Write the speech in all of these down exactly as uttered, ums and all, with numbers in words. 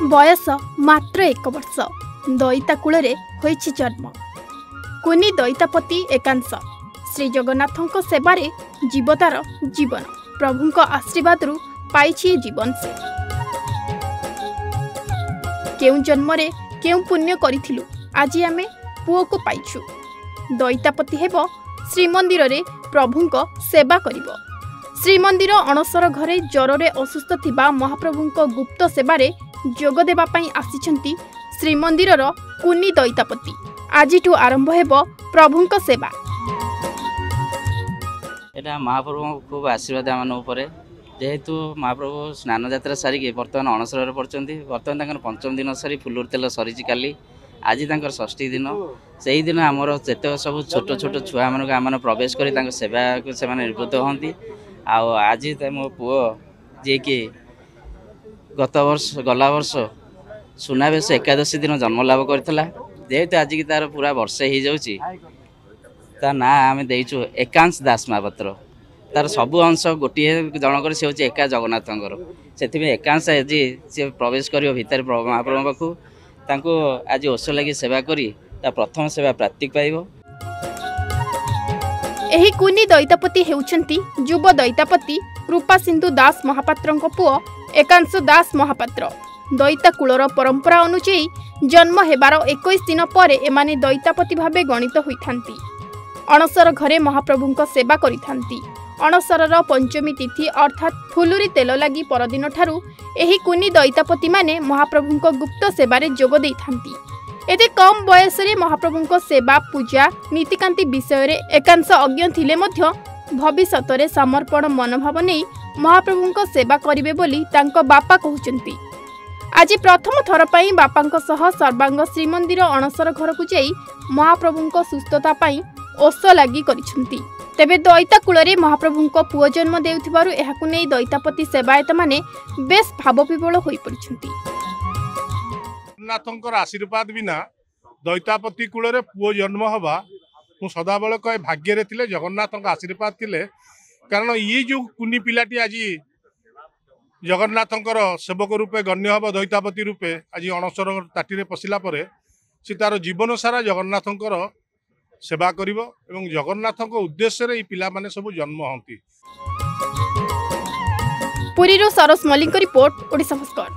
बयस मात्र एक वर्ष दईता कूल जन्म। कुनी दईतापति एकांश श्री जगन्नाथों सेवारे जीवतार जीवन प्रभुंक आशीर्वाद पाई जीवन से केउ जन्मरे केउ पुण्य करिथिलु आज आमे पुओ को पाइछु। दईतापति हेब श्रीमंदिर रे प्रभुंक सेवा करिवो। श्रीमंदिर अणसर घरे ज्वरे असुस्थ थिबा महाप्रभुंक गुप्त सेवारे जोग देबा पई आसिछंती श्रीमंदिरर कुनी दईतापति। आजिठु आरंभ हेबो प्रभुंक सेवा। एटा महाप्रभु खूब आशीर्वाद आम ऊपर जेहेतु महाप्रभु स्नान यात्रा सारिके बर्तमान अणसर पड़ते बर्तमान तक पंचम दिन सारी फुलुर तेल सरी काली आज तक षष्ठी दिन से ही दिन आमर जिते सब छोट छोट छुआ मान आम प्रवेश कर सेवा को से निवृत्त होती। आज मो पुओ जी कि गत वर्ष गला वर्ष सुनावेश एकादशी दिन जन्म लाभ करथिला जेहेतु आज की तार पूरा वर्षे हो जाउची ता ना आम देचु एकांश दास महापात्र। तार सबु अंश गोटे जनकर सी हूँ एका जगन्नाथंकर से एकांश आज सी प्रवेश कर भितर महाप्रभु पाखु तांको आज ओष लगी सेवा करी ता प्रथम सेवा प्राप्ति पाइबो। एही कुनी दईतापति हेउछंती युव दईतापति कृपा सिंधु दास महापात्रंक पुओ एकांश दास महापात्र। दईता कूलर परंपरा अनुसार जन्म हेबार इक्कीस दिन पर एमाने दईतापति भावे गणित होइथांती। अणसर घरे महाप्रभुंक सेवा करिथांती। अणसरर पंचमी तिथि अर्थात फुलुरी तेल लगी परदिन ठारू एही कुनी दईतापति माने महाप्रभुंक गुप्त सेवारे जोग देइथांती। एते कम बयस रे महाप्रभुंक सेवा पूजा नीतिकांति विषय रे एकांश अज्ञ थिले मध्य भविष्यत रे समर्पण मनोभाव नै महाप्रभुंक सेवा करिवे बोली तांको बापा कहउचंती। आज प्रथम थर पई बापांक सह सर्वांग श्रीमंदिर अणसर घर को जाई महाप्रभुंक सुस्थता पई ओष लागि करिसंती। तेबे दईता कूल महाप्रभुंक पुओ जन्म देउथिबारु एहाकु नै दईतापति सेवायत माने बेस भावविवल होई पड़िसंती। जगन्नाथंकर आशीर्वाद बिना दईतापति कूल पुओ जन्म हवा मु सदाबेले कहे भाग्य रे थिले जगन्नाथंक आशीर्वाद थिले। कारण ये जो कुनी पिलाटी आज जगन्नाथंकर सेवक रूपे गण्य हब दईतापति रूपे आज अणसर ताटी पशिला परे से तार जीवन सारा जगन्नाथंकर सेवा करिवो एवं जगन्नाथंक उद्देश्य रे पिला माने सब जन्म हंती। पुरी रो सरस मलिक रिपोर्ट ओडिशा भास्कर।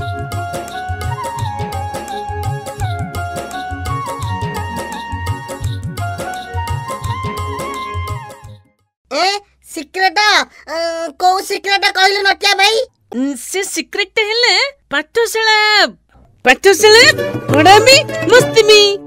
ए सिक्रेट को सिक्रेट कहलु नटिया भाई से सिक्रेट हेले पाठशाला पाठशाला पढ़ामी मस्ती में